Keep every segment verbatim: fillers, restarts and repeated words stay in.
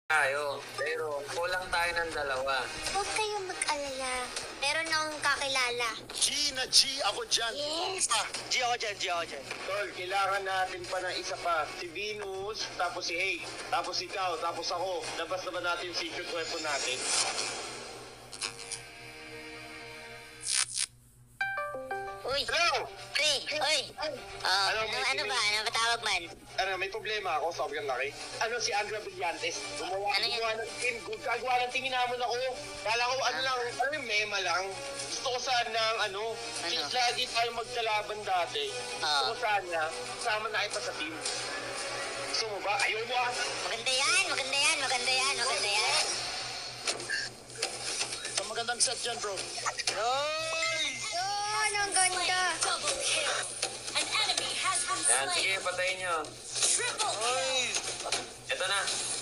tayo, pero kulang tayo ng dalawa. Huwag kayong mag-alala. Meron akong kakilala. G na G ako dyan. Yes! Ah, G ako dyan, G ako dyan. Tol, kailangan natin pa ng isa pa. Si Venus, tapos si Hay, tapos ikaw, tapos ako. Labas naman natin yung secret weapon natin. Uy! Hello! Pre! Uy! Oh, ano, Ano, ano ba? Ano ba tawag man? Ano, may problema ako, sobrang laki. Ano, si Andrea Brillantes. Gumawa, Ano yan? gumawa ng team, gagawa ng tingin naman ako. Kala ko, ano lang, ano yung mema lang. Gusto ko sana, ano, Ano? since lagi tayo magkalaban dati, gusto Oo. ko sana, kasama na kita sa team. Gusto mo ba? Ayaw mo ah. Maganda yan! Maganda yan! Maganda yan! Maganda yan! So, magandang set dyan, bro. Yun! Ang ganda! Double kill. An enemy has been Yan, sige, slain. patayin nyo. Triple kill. Ito na.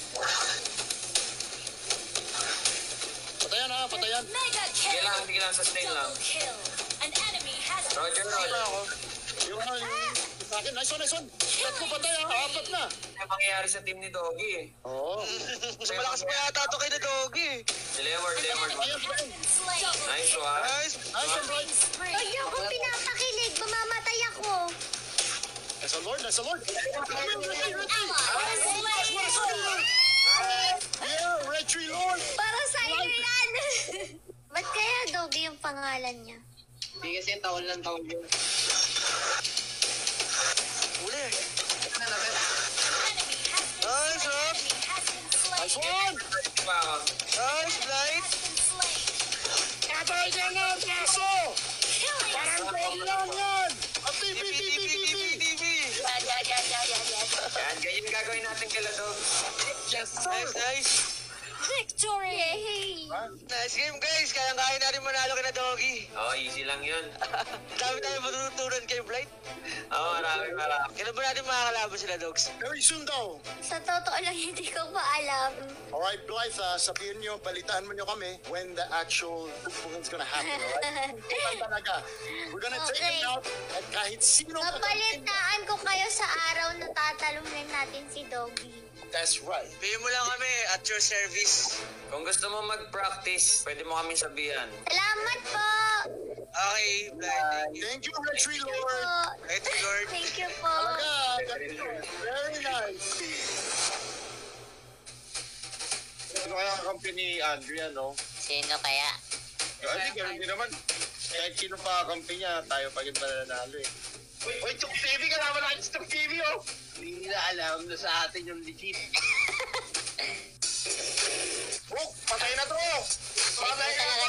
Patayan ha, patayan. Mega Sige kill. lang, sige lang, sustain lang. Double kill. An enemy has been Roger, Wala Roger. ako. Yung ano, yung sa akin, nice one, nice one. Set ko patay ha, apat na. Ano mangyayari sa team ni Doggie eh? Oo. Mas malakas pa yata ito kay na Doggie. Lemord, Lemord. Patayan, patayan. slain. Nice one. Nice. Nice one, right. Spree. Huwag niyo akong pinapakilig! Mamamatay ako! Nice one, Lord, nice one, Lord. Ally slain. Yeah, red tree, Lord. Para sa inyo yan! Ba't kaya Doggie yung pangalan niya? Hindi kasi taon lang taon yun. Uli. Enemy has been Nice, slain. oh. Enemy has been slain. Nice one. Pa ako. Nice, Blight. Has been slain. Patay ka na, kaso. Killing. Parang goal lang yan. At T V, T V, T V, T V, T V. T V. Yan, yan, yan, yan, yan, yan. Yan, ganyan gagawin natin kila Dog. Yes, sir. Nice, nice. Victory. Yay! Nice game, guys. Kayang-kaya natin manalo kay na Doggie. Oo, easy lang yun. Dami tayo matutunan kay Blight. Oo, marami, marami. Kailan ba natin makakalaban sila, Dogs? Very soon daw. Sa totoo lang, hindi ko pa alam. Alright, Blythe, uh, sabihin nyo, balitaan mo nyo kami when the actual football's gonna happen, alright? Kailan talaga. We're gonna take Okay. him out at kahit sino. Mapalitaan ko kayo sa araw na tatalunin natin si Doggie. That's right. Pay mo lang kami at your service. Kung gusto mo mag-practice, pwede mo kami sabihan. Salamat po! Okay, Blight. Thank you. Thank you, Red Tree Thank you Lord. po. Thank you, Lord. Thank you po. Talaga, very nice. Ano kaya ang kampi ni Andrea, no? Sino kaya? Ay, ganun din naman. Kahit sino pa kampi niya, tayo pa rin mananalo eh. Uy, uy, Chok T V, kasama natin si Chok T V, oh! Hindi nila alam na sa atin yung legit. Oh, patay na to! Patay na to!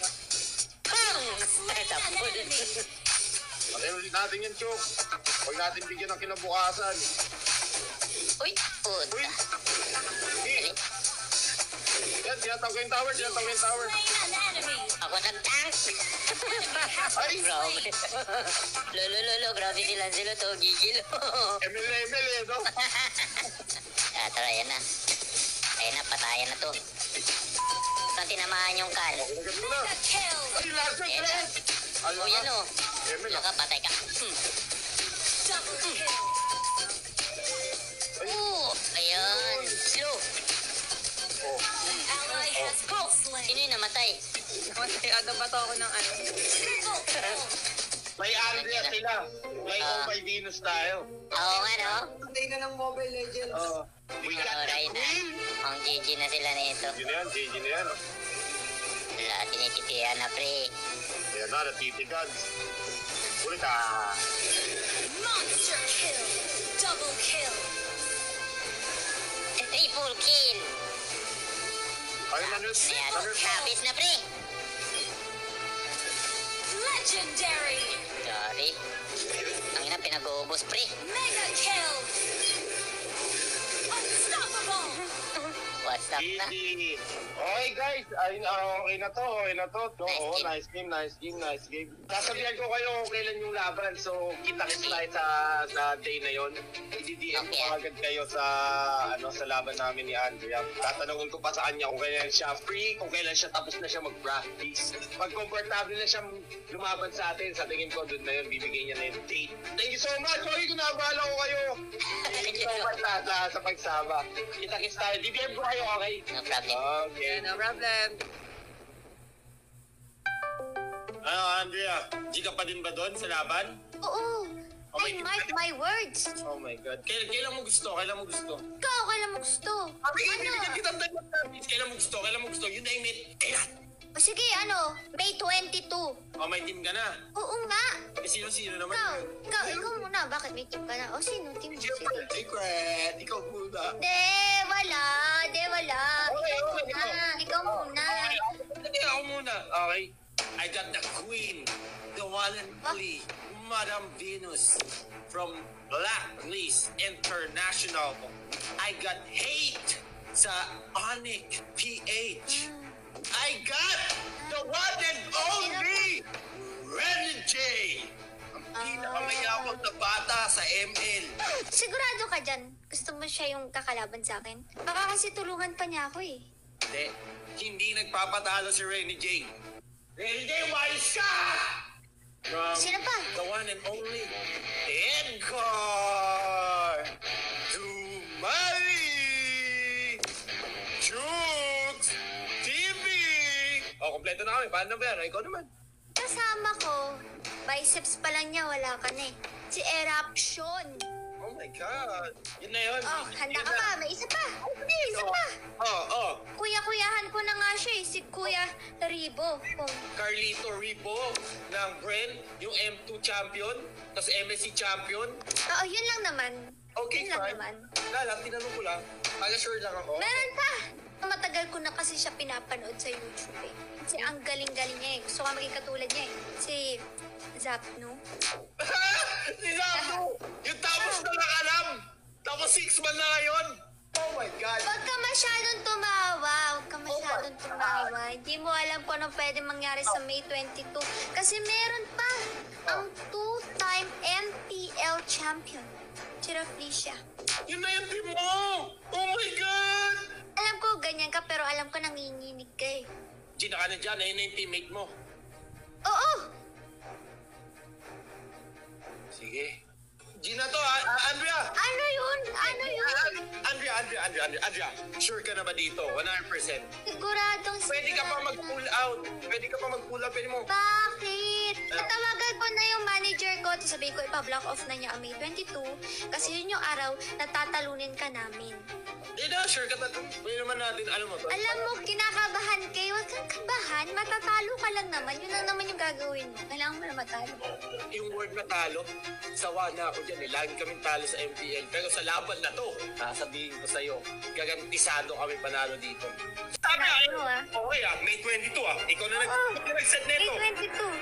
Slain an enemy. Patay ulit natin yan, Chok. Huwag natin bigyan ng kinabukasan. Uy! Puta. Uy! Hey! Yan, tinatawag ko yung tower, tinatawag ko yung tower. Slain an enemy. Ako nag-tank! Ay! Grabe. Lolo, lolo, grabe sila sila to. Gigil. M L M L eh, no? Ah, tara, yan na. Ayan na, patayan na to. Saan tinamaan yung kal? Agad mo na. Mega kill. Ay, last shot, Ayan pre! na. Ano O, yan o. M L Wala ka, patay ka. Hmm. Double kill. Oo, ayan. Slow. Oh. Ally has been slain. Sino yung namatay? Namatay aga ba to ako ng ano? Triple kill. May Andrea sila. May Ah. oh, may Venus tayo. Oo nga, no? Patay na ng Mobile Legends. Oh. We got the Alright na. queen! Ang G G na sila nito. G G na yan, G G na yan. Wala, tinititihan na, pre. Ayan na, natitigan. Ulit ah. Monster kill. Double kill. Triple kill. Ayun na, nurse. Ayan, Nurse. habis na, pre. Legendary. Sorry. Ang ina, pinag-uubos, pre. Mega kill. Unstoppable. What's up na? Easy. Okay guys, ayun, ah, okay na to, okay na to. to Nice oh, game. nice game, nice game, nice game. Sasabihan ko kayo kung kailan yung laban, so kita-kits tayo sa, sa day na yon. I-D M ko Okay. agad kayo sa ano sa laban namin ni Andrea. Tatanungin ko pa sa kanya kung kailan siya free, kung kailan siya tapos na siya mag-practice. Pag comfortable na siya lumaban sa atin, sa tingin ko doon na yun, bibigay niya na yung date. Thank you so much! Sorry kung nabahala ko kayo. Thank you so much sa, sa, sa pagsama. Kita-kits tayo. D D M ko kayo okay. No problem. Okay. No problem. Ano, Andrea? Di ka pa din ba doon sa laban? Oo. Okay, I mark my words. Oh my God. Kailan, kailan mo gusto? Kailan mo gusto? Ikaw, kailan mo gusto? Sabi, Ano? bibigyan kita ng service. Kailan mo gusto? Kailan mo gusto? You name it. Kailan? O sige, ano? May twenty-two. O, may team ka na. Oo nga. Eh, sino-sino naman? Ikaw, ikaw, ikaw muna. Bakit may team ka na? O sino team mo? Sige. Secret. Ikaw muna. De, wala. De, wala. Okay, Ikaw okay, muna. Ikaw muna. Hindi, ako muna. Okay. I got the queen, the one and only, Madam Venus from Blacklist International. I got hate sa Onyx P H. I got the one and only Renegade. Ang pinakamayabang na bata sa M L. Sigurado ka dyan. Gusto mo siya yung kakalaban sa akin? Baka kasi tulungan pa niya ako eh. Hindi, hindi nagpapatalo si Renegade. Renegade, wise ka! From Sino pa? the one and only Edgar Dumali Jukes T V. O, kompleto na kami. Paano ba yan? Ikaw naman. Kasama ko, biceps pa lang niya, wala ka na eh. Si Eruption. Oh my God. Yun na yun. Oh, handa Yun ka na. pa? May isa pa. May isa pa. Oh, oh. Kuya-kuyahan ko na nga siya eh, si Kuya Ribo. Oh. Carlito Ribo ng Bren, yung M two champion, tapos M S C champion. Oo, yun lang naman. Okay, yun lang fine. naman. Wala lang, tinanong ko lang. Pag-assure lang ako. Meron pa. Matagal ko na kasi siya pinapanood sa YouTube eh. Kasi ang galing-galing niya eh. Gusto ko maging katulad niya eh. Si Zapno. Si Zabu! Yung tapos na lang alam! Tapos six man na ngayon! Oh my God! Huwag ka masyadong tumawa. Huwag ka masyadong God. tumawa. Hindi mo alam kung anong pwede mangyari sa May twenty-two. Kasi meron pa ang two-time M P L champion. Si Raflesia. Yun na yung team mo! Oh my God! Alam ko ganyan ka pero alam ko nanginginig ka eh. Gina ka na dyan, ayun na yung teammate mo. Oo! Sige. Gina to ha, Ah, Andrea! Ano yun? Ano yun? Andrea, Andrea, Andrea, Andrea, Andrea. Sure ka na ba dito? one hundred percent. Siguradong Pwede ka pa mag-pull out. Pwede ka pa mag-pull out. Pwede mo. Bakit? Natawagan ko na yung manager ko. Tapos sabihin ko, ipa-block off na niya ang May twenty-two. Kasi yun yung araw na tatalunin ka namin. Hindi na, sure ka na. Pwede naman natin, alam mo. Alam mo, kinakabahan kayo. Huwag kang kabahan. Matatalo ka lang naman. Yun lang naman yung gagawin mo. Kailangan mo na matalo. Yung word na talo, sawa na ako dyan eh. Lagi kaming talo sa M P L. Pero sa laban na to, sasabihin ko sa'yo, gagantisado kami panalo dito. Sabi Ano, ah, ah? okay ah, May twenty-two ah. Ikaw na nag- Oo. ikaw nag-set May neto. twenty-two.